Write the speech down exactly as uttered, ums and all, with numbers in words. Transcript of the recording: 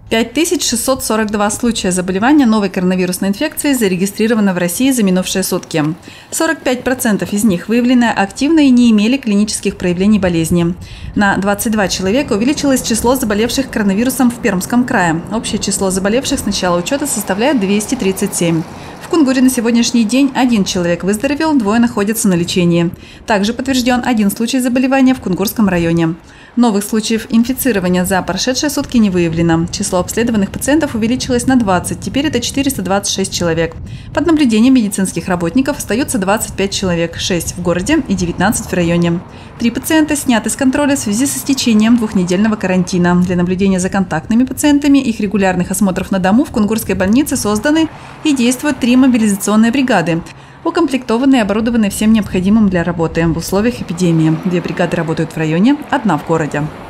пять тысяч шестьсот сорок два случая заболевания новой коронавирусной инфекцией зарегистрировано в России за минувшие сутки. сорок пять процентов из них выявлены активно и не имели клинических проявлений болезни. На двадцать два человека увеличилось число заболевших коронавирусом в Пермском крае. Общее число заболевших с начала учета составляет двести тридцать семь. В Кунгуре на сегодняшний день один человек выздоровел, двое находятся на лечении. Также подтвержден один случай заболевания в Кунгурском районе. Новых случаев инфицирования за прошедшие сутки не выявлено. Число обследованных пациентов увеличилось на двадцать, теперь это четыреста двадцать шесть человек. Под наблюдением медицинских работников остается двадцать пять человек, шесть в городе и девятнадцать в районе. Три пациента сняты с контроля в связи с истечением двухнедельного карантина. Для наблюдения за контактными пациентами и их регулярных осмотров на дому в Кунгурской больнице созданы и действуют три мобилизационные бригады, укомплектованные и оборудованные всем необходимым для работы в условиях эпидемии. Две бригады работают в районе, одна в городе.